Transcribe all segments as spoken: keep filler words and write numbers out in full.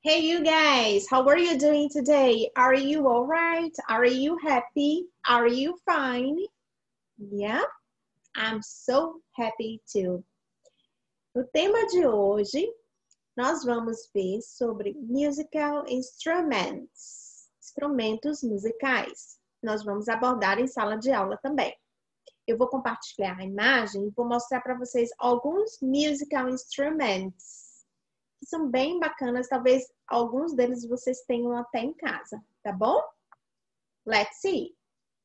Hey, you guys, how are you doing today? Are you all right? Are you happy? Are you fine? Yeah, I'm so happy too. O tema de hoje, nós vamos ver sobre musical instruments, instrumentos musicais. Nós vamos abordar em sala de aula também. Eu vou compartilhar a imagem e vou mostrar para vocês alguns musical instruments que são bem bacanas, talvez alguns deles vocês tenham até em casa, tá bom? Let's see.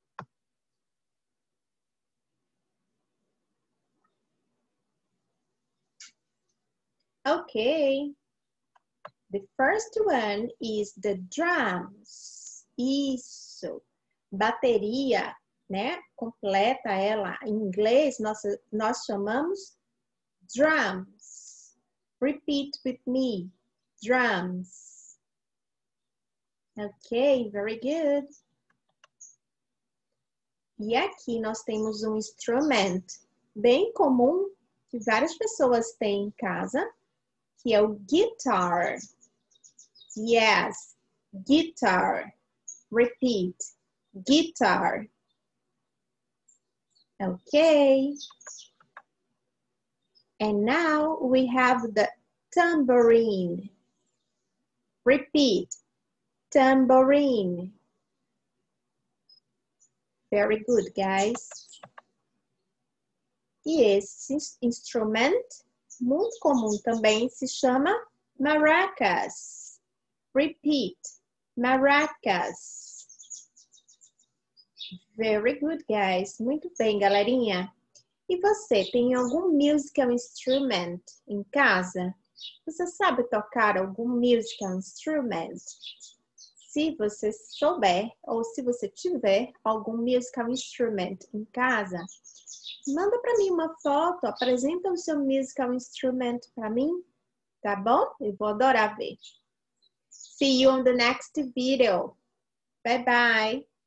Okay. The first one is the drums. Isso. Bateria, né? Completa ela. Em inglês, nós, nós chamamos drums. Repeat with me. Drums. Ok, very good. E aqui nós temos um instrumento bem comum que várias pessoas têm em casa, que é o guitar. Yes, guitar. Repeat. Guitar. Ok. And now we have the tambourine. Repeat. Tambourine. Very good, guys. E esse instrumento, muito comum também, se chama maracas. Repeat. Maracas. Very good, guys. Muito bem, galerinha. E você, tem algum musical instrument em casa? Você sabe tocar algum musical instrument? Se você souber, ou se você tiver algum musical instrument em casa, manda para mim uma foto, apresenta o seu musical instrument para mim, tá bom? Eu vou adorar ver. See you on the next video. Bye bye.